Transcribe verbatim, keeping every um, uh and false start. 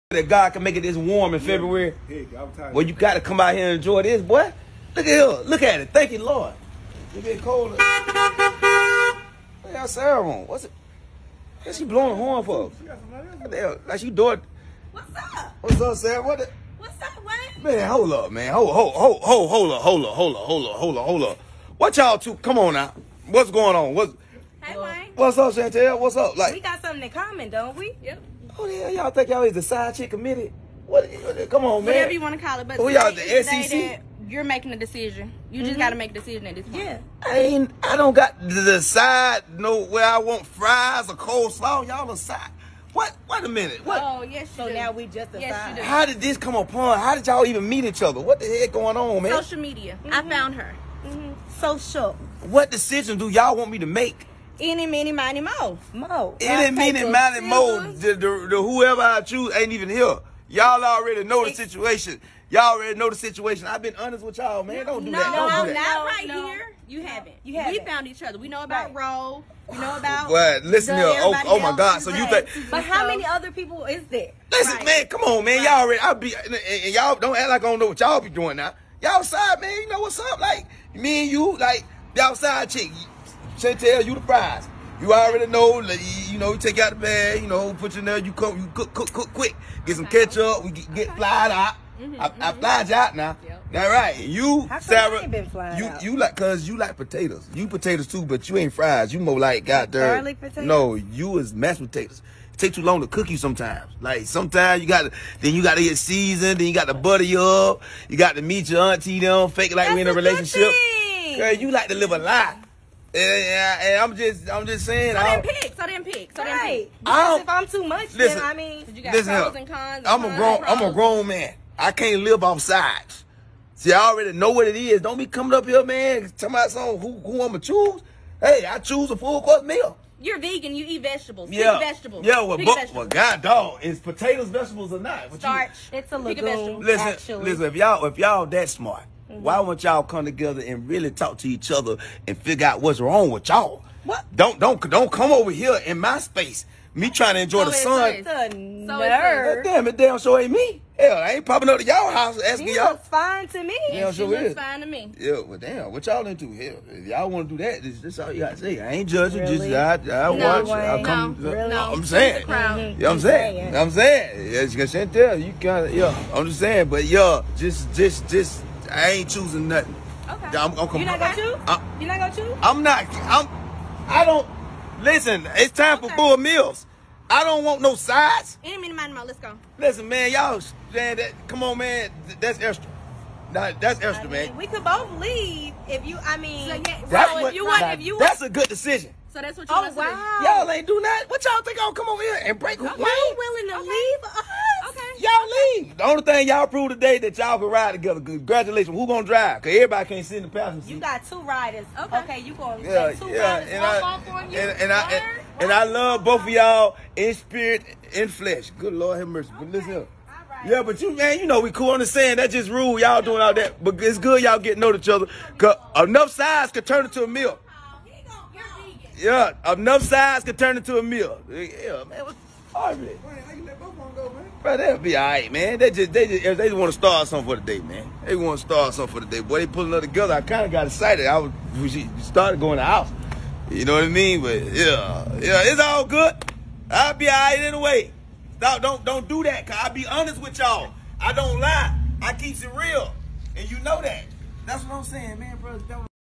that God can make it this warm in February. Well, you got to come out here and enjoy this, boy. Look at here. Look at it. Thank you, Lord. It's getting colder. What y'all Sarah on? What's it? What's she blowing the horn for? Damn, like she doing. What's up? What's up, Sarah? What the? What's up, Wayne? Man, hold up, man. Hold, hold, hold, hold, hold up, hold up, hold up, hold up, hold up, hold up. What y'all two? Come on now. What's going on? What's Hey, Wayne. What's up, Chantel? What's up? Like, We got something in common, don't we? Yep. who the hell y'all think y'all is the side chick committee? What? Come on, man. Whatever you want to call it, but Who today y'all, the is S E C? day that you're making a decision. You just got to make a decision at this point. Yeah. I ain't. I don't got to decide no where I want fries or coleslaw. Y'all decide. What? Wait a minute. What? Oh, yes, you So do. now we just decide. Yes, you do. How did this come upon? How did y'all even meet each other? What the heck going on, man? Social media. I found her. Social. What decision do y'all want me to make? Any, many, miny, mo. Mo. Any minute, mighty mo, the, the, the whoever I choose ain't even here. Y'all already know the situation. Y'all already know the situation. I've been honest with y'all, man. Don't do no, that. Don't no, do that. not right No. here. You haven't. You haven't. We found each other. We know about Right. Roll. We know about. What? Listen the here. Oh, everybody oh my else. God. So you Right. think? But how many other people is there? Listen, Right. man. Come on, man. Y'all already. I be and, and y'all don't act like I don't know what y'all be doing now. Y'all outside, man. You know what's up? Like me and you, like the outside chick. Chantel, you the prize. You already know, like, you know, you take out the bag, you know, put you in there, you cook, you cook, cook, cook quick. Get some ketchup, we get, get flied out. Mm-hmm, I, mm-hmm. I flied you out now. Yep. Now, right, you, How come Sarah, I ain't been flying you, out? you like, cause you like potatoes. You potatoes too, but you ain't fries. You more like, God damn. Garlic potatoes? No, you is mashed potatoes. It take too long to cook you sometimes. Like, sometimes you got to, then you got to get seasoned, then you got to butter you up, you got to meet your auntie, them, fake it like we in a That's a good relationship. thing. Girl, you like to live a lie. And, and, and I'm just, I'm just saying. So I then don't- pick. So then pick. So then Right. pick. I don't- Because if I'm too much, Listen. then I mean, You got Listen pros here. and cons. I'm a cons grown, and I'm a pros. grown man. I can't live off sides. See, I already know what it is. Don't be coming up here, man, talking about something who, who I'm gonna choose. Hey, I choose a full course meal. You're vegan. You eat vegetables. Yeah, Pick vegetables. yeah. Well, Pick but, vegetables. well, God, dog, is potatoes vegetables or not? What you- Starch. it's a Pick a lagoon. vegetable. Listen, actually. listen. If y'all, if y'all that smart, why won't y'all come together and really talk to each other and figure out what's wrong with y'all? What? Don't, don't, don't come over here in my space. Me trying to enjoy So the it's sun. nice. It's a So God nerve. damn it, damn sure ain't me. Hell, I ain't popping up to y'all house asking He y'all. looks fine to me. Yeah, She sure looks is. fine to me. Yeah, well, damn, what y'all into? Hell, if y'all want to do that, this, this all you got to say. I ain't judging, Really? just I, I No, watch. I Wayne. come. No, Really? no. I'm saying. She's the crowd. Mhm. Yeah, I'm He's saying. saying. I'm saying. As you can tell, you kind of, yeah, I'm just saying. But, yeah, just, just, just, I ain't choosing nothing. Okay. I'm, I'm, You're not gonna choose? I'm, You're not gonna choose? I'm not, I'm, I don't, listen, it's time for Okay. full meals. I don't want no sides. Any, many, miny, mo. Let's go. Listen, man, y'all, man, that, come on, man, th- that's extra. Nah, that's extra, I man. mean, we could both leave if you. I mean, So, yeah, That's so what, if you want, now, if you want, that's a good decision. so that's what you oh want to do. wow, Y'all ain't do nothing. What y'all think I'll come over here and break who Okay. Wayne? willing to Okay. leave us? Okay. Y'all leave. The only thing y'all proved today that y'all can ride together. Congratulations. Who gonna drive? Cause everybody can't sit in the passenger seat. You got two riders. Okay. Okay, you going yeah, got two yeah, riders. and One I, fall for you. and, and I and, Word? and I love both of y'all in spirit, in flesh. Good Lord have mercy. But listen here. Yeah, but you, man, you know we cool. Understand that just rule y'all doing all that, but it's good y'all get to know each other. Cause enough size could turn into a meal. Yeah, enough size could turn into a meal. Yeah, man, what's all right? Bro, they'll be all right, man. They just, they just, they just want to start something for the day, man. They want to start something for the day. Boy, they pulling it together. I kind of got excited. I was, we started going to the house. You know what I mean? But yeah, yeah, it's all good. I'll be all right anyway. Don't, don't, don't do that. Cause I be honest with y'all. I don't lie. I keeps it real, and you know that. That's what I'm saying, man, bro.